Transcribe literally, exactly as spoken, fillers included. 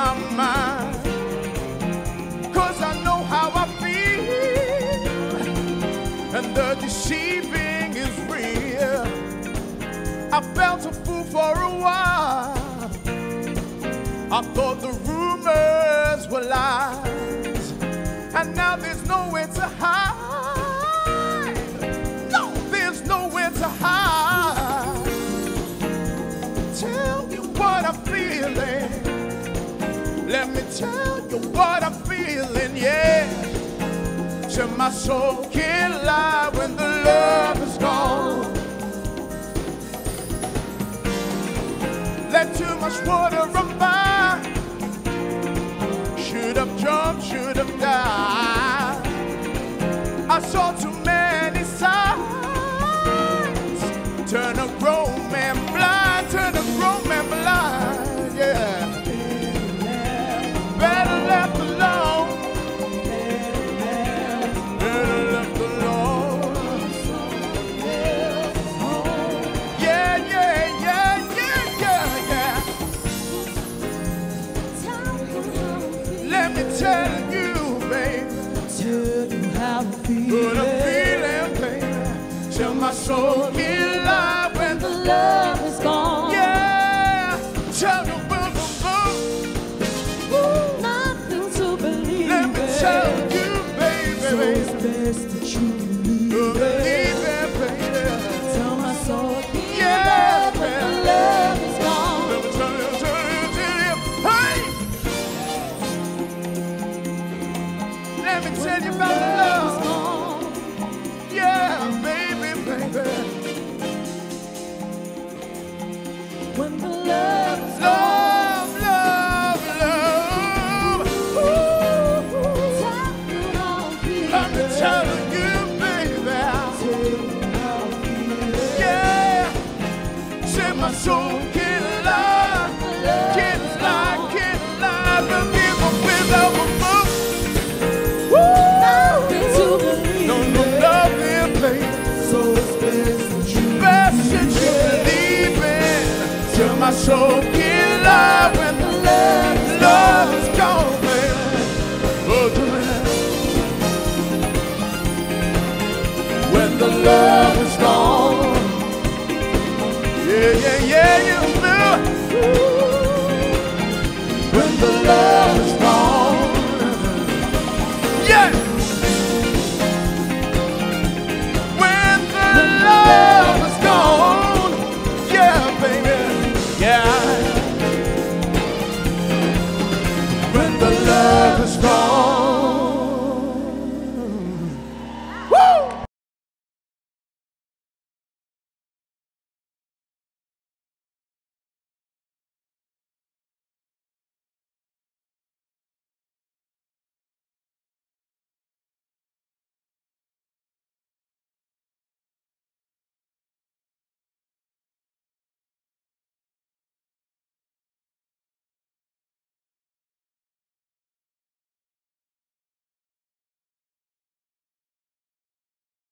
my mind, 'cause I know how I feel, and the deceiving is real. I felt a fool for a while. I thought the rumors were lies, and now there's nowhere to hide. No, there's nowhere to hide. Tell you what I'm feeling. Let me tell you what I'm feeling, yeah. Till my soul can't lie when the love is gone. Let too much water run by. Should have jumped, should have died. I saw too many signs. Turn a grown man blind, turn a grown man blind, yeah. Better left alone. Better left alone. Yeah, yeah, yeah, yeah, yeah, yeah. Let me tell you, baby. Tell you how I'm Good I'm feeling. feeling, baby. Till my soul can lie when The love is gone. yeah. Tell you, boom, boom, boom. Nothing to believe. Let me tell you, baby, So baby. it's best that you You believe believe it. it, baby. Tell my soul keep Yeah, love when man. the love is gone. Let me tell you, tell you, tell you, hey. Let me tell you about Love is love. gone. Yeah, baby, baby. When the love is gone. Love, love, love. Ooh. Tell you how I'm feeling. Let me tell you, baby. Tell you how I'm feeling. Yeah. Say my soul can lie, can lie, can lie. But people without a book. Nothing to believe. No, no, nothing, baby. So it's best that you Best that you believe in. Till my soul can lie when the love, love is gone, baby. Oh, when the love is gone. Yeah, yeah, yeah, you know. When the love is